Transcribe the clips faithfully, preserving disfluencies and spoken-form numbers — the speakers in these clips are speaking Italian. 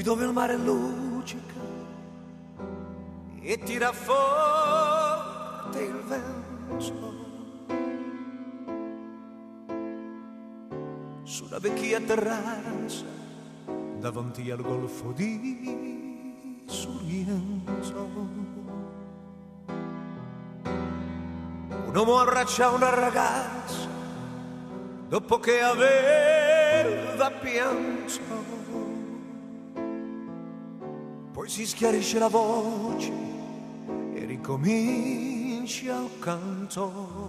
dove il mare luccica e tira forte il vento, sulla vecchia terrazza davanti al golfo di Sorrento. Un uomo abbraccia una ragazza dopo che aveva pianto, poi si schiarisce la voce e ricomincia il canto.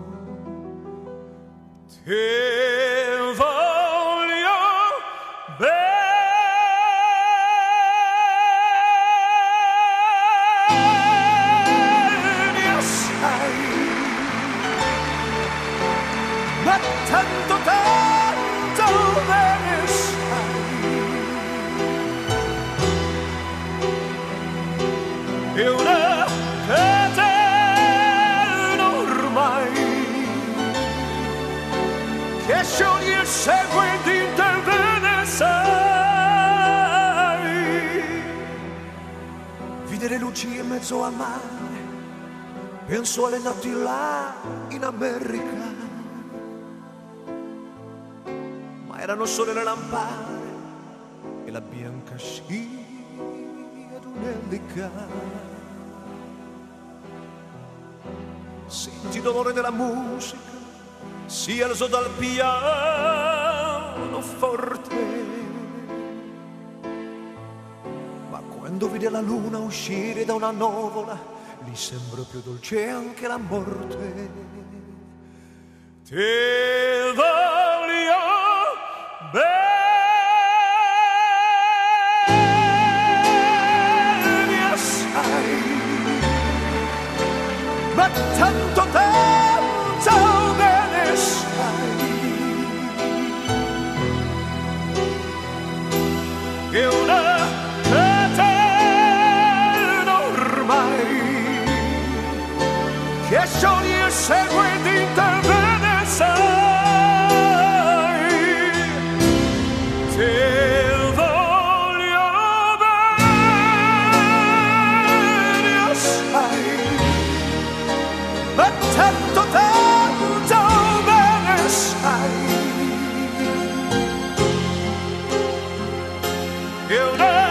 Te voglio bene assai, ma tanto tanto bene sai, è una eterna ormai che scioglie il sangue di te bene sai. Vide le luci in mezzo al mare, penso alle notti là in America, ma erano sole le lampade e la bianca scia d'un'elica. Senti il dolore della musica, si alzò dal piano forte, ma quando vide la luna uscire da una nuvola, gli sembrò più dolce anche la morte. Te voglio bene assai, ma tanto tanto bene sai, che una eterna ormai che scioglie il sangue di te bene sai. Te voglio bene assai, ma tanto tanto bene sai, che una